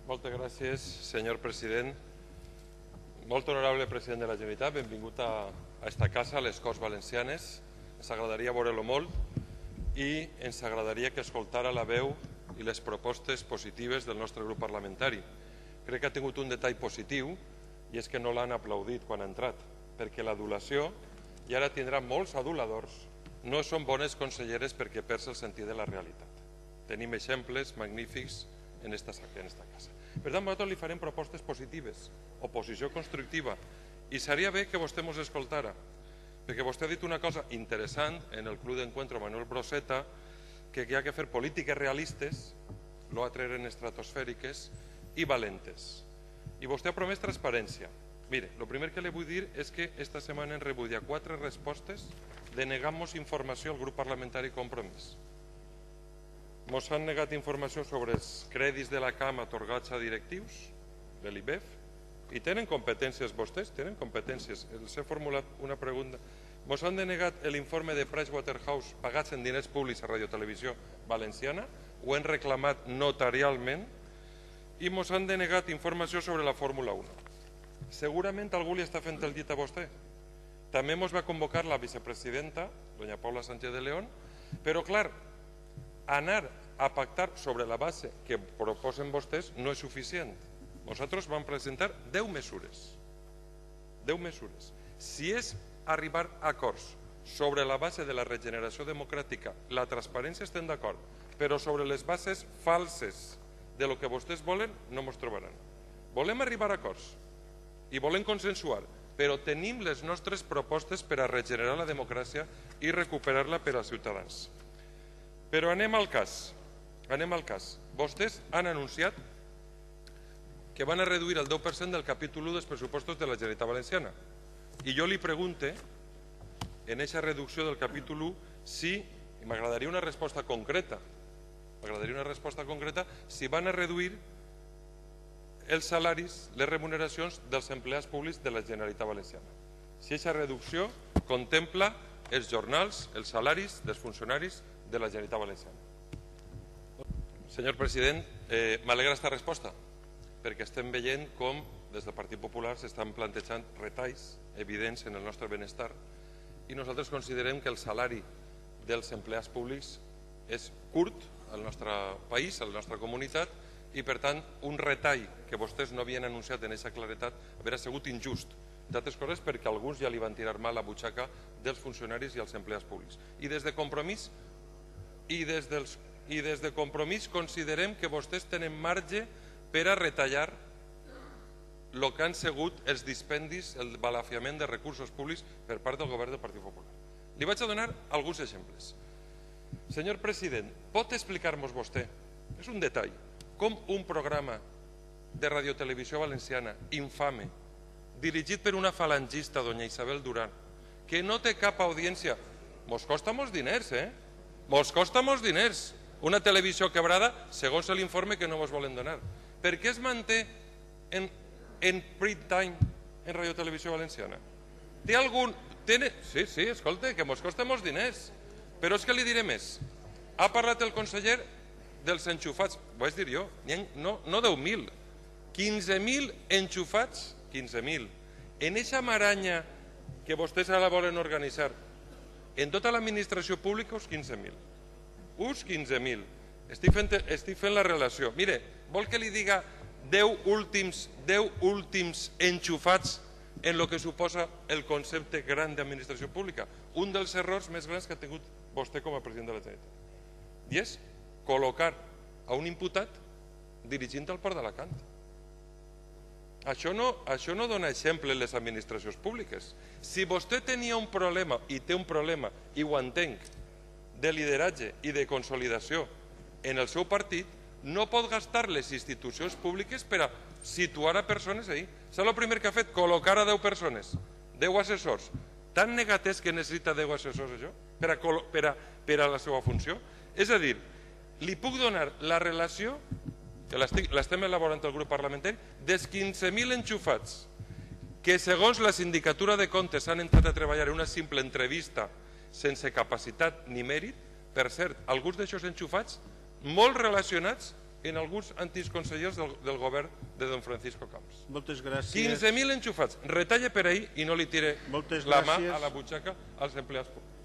Moltes gràcies, senyor president. Molt honorable president de la Generalitat, benvingut a esta casa, a les Corts Valencianes. Ens agradaria veure-lo molt i ens agradaria que escoltara la veu i les propostes positives del nostre grup parlamentari. Crec que ha tingut un detall positiu i és que no l'han aplaudit quan ha entrat, perquè l'adulació, i ara tindrà molts aduladors, no són bones conselleres perquè perds el sentit de la realitat. Tenim exemples magnífics en esta casa. Per tant, nosaltres li farem propostes positives, oposició constructiva, i seria bé que vostè ens escoltara, perquè vostè ha dit una cosa interessant en el Club d'Encuentro Manuel Broseta, que hi ha que fer polítiques realistes, no atreure estratosfèriques i valentes. I vostè ha promès transparència. Mire, el primer que li vull dir és que esta setmana hem rebut ja 4 respostes denegant-nos informació al grup parlamentari Compromís. Ens han negat informació sobre els crèdits de la CAM atorgats a directius de l'IBEF i tenen competències vostès, tenen competències. Els he formulat una pregunta. Ens han denegat l'informe de Pricewaterhouse pagats en diners públics a Radiotelevisió Valenciana, ho hem reclamat notarialment, i ens han denegat informació sobre la Fórmula 1. Segurament algú li està fent el llit a vostè. També ens va convocar la vicepresidenta, doña Paula Sánchez de León, però clar, anar a pactar sobre la base que proposen vostès no és suficient. Nosaltres vam presentar 10 mesures. 10 mesures. Si és arribar a acords sobre la base de la regeneració democràtica, la transparència estem d'acord, però sobre les bases falses de lo que vostès volen no ens trobaran. Volem arribar a acords i volem consensuar, però tenim les nostres propostes per a regenerar la democràcia i recuperar-la per als ciutadans. Però anem al cas. Vostès han anunciat que van a reduir el 10% del capítol 1 dels pressupostos de la Generalitat Valenciana. I jo li pregunte, en aquesta reducció del capítol 1, si, i m'agradaria una resposta concreta, si van a reduir els salaris, les remuneracions dels empleats públics de la Generalitat Valenciana. Si aquesta reducció contempla els jornals, els salaris dels funcionaris de la Generalitat Valenciana. Senyor president, m'alegra aquesta resposta, perquè estem veient com des del Partit Popular s'estan plantejant retalls evidents en el nostre benestar i nosaltres considerem que el salari dels empleats públics és curt al nostre país, a la nostra comunitat, i per tant un retall que vostès no havien anunciat en aquesta claretat hauria sigut injust, d'altres coses perquè alguns ja li van tirar mal a la butxaca dels funcionaris i els empleats públics. I des de Compromís considerem que vostès tenen marge per a retallar el que han sigut els dispendis, el balafiament de recursos públics per part del govern del Partit Popular. Li vaig a donar alguns exemples. Senyor president, pot explicar-nos vostè, és un detall, com un programa de Radiotelevisió Valenciana infame, dirigit per una falangista, doña Isabel Durán, que no té cap audiència, mos costa molts diners, mos costa molts diners, una televisió quebrada, segons l'informe que no vos volen donar. Per què es manté en prime time en Radiotelevisió Valenciana? Té algun... Sí, escolta, que mos costa molts diners. Però és que li diré més. Ha parlat el conseller dels enxufats, ho vaig dir jo, no 10.000, 15.000 enxufats, 15.000. En eixa maranya que vostès ara volen organitzar, en tota l'administració pública, uns 15.000. Uns 15.000. Estic fent la relació. Mire, vol que li diga 10 últims enxufats en el que suposa el concepte gran d'administració pública? Un dels errors més grans que ha tingut vostè com a president de la Generalitat. I és col·locar a un imputat dirigint el Port d'Alacant. Això no dona exemple en les administracions públiques. Si vostè tenia un problema, i té un problema, i ho entenc, de lideratge i de consolidació en el seu partit, no pot gastar les institucions públiques per a situar a persones ahí. Saps el primer que ha fet? Col·locar a 10 persones, 10 assessors. Tan negat és que necessita 10 assessors això per a la seva funció? És a dir, li puc donar la relació, que l'estem elaborant el grup parlamentari, dels 15.000 enxufats que segons la sindicatura de comptes han entrat a treballar en una simple entrevista sense capacitat ni mèrit. Per cert, alguns d'aixòs enxufats molt relacionats en alguns antics consellers del govern de don Francisco Camps. Moltes gràcies. 15.000 enxufats. Retalle per ahir i no li tire Moltes la mà gràcies. a la butxaca als empleats públics.